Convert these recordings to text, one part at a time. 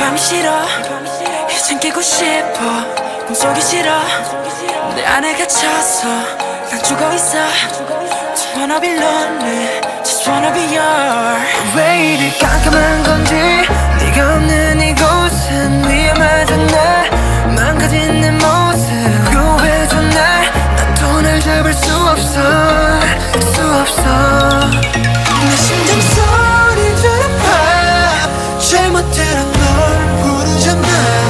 밤이 싫어 이젠 깨고 싶어 꿈속이 싫어 내 안에 갇혀서 난 죽어있어 Just wanna be lonely Just wanna be yours 왜 이리 깜깜한 건지 네가 없는 이곳은 위험하잖아 망가진 내 모습 유해줘 날 나 돈을 잡을 수 없어 내 심장 소리 들어봐 잘못대로 널 부르잖아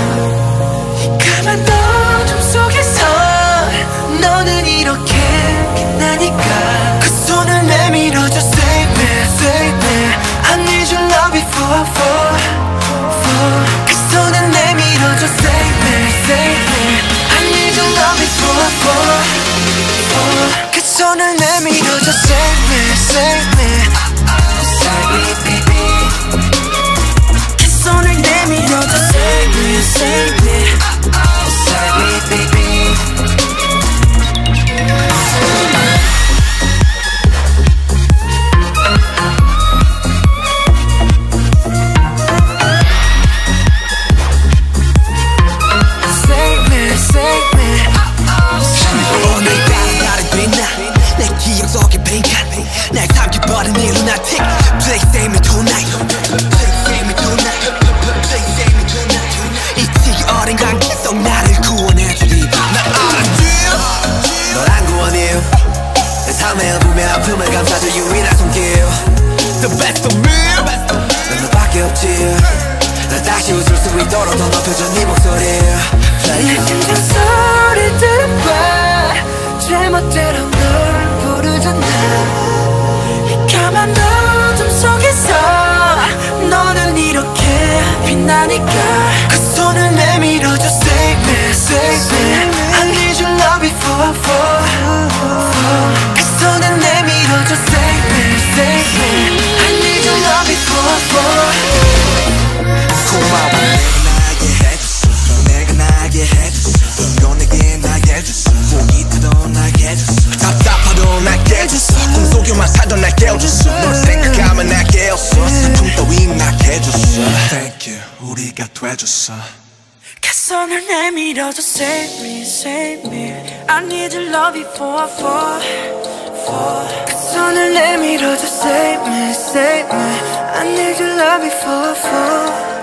까만 어둠 속에서 너는 이렇게 빛나니까 그 손을 내밀어줘 Save me, save me I need your love before 그 손을 내밀어줘 Save me, save me I need your love before 그 손을 내밀어줘 Save me, save me Save me, baby 그 손을 내밀어줘 Save me, save me Save me, baby 날 삼켜버린 이 lunatic Please save me tonight Please save me tonight Please save me tonight 이 지기 어린 관계 속 나를 구원해주리 날 알아줘 널 안 구원해요 내 삶에 보면 아픔을 감싸줄 유일한 손길 The best of me 난 너밖에 없지 날 다시 웃을 수 있도록 더 높여줘 네 목소리 내 심장 소리 들어봐 제멋대로 널 부르잖아 까만 어둠 속에서 너는 이렇게 빛나니까 그 손을 내밀어줘 Save me, save me I need your love before 그 손을 내밀어줘 Save me, save me I need your love before 고마워 내가 나게 해줬어 이건 내게 나게 해줬어 목이 타도 나게 해줬어 답답하도 나게 해줬어 꿈속에만 살던 날 깨워줬어 널 생각하면 날 깨웠어 슬픔 따위 나게 해줬어 Thank you 우리가 돼줬어 그 손을 내밀어줘 Save me, save me I need your love before 그 손을 내밀어줘 Save me, save me I need your love before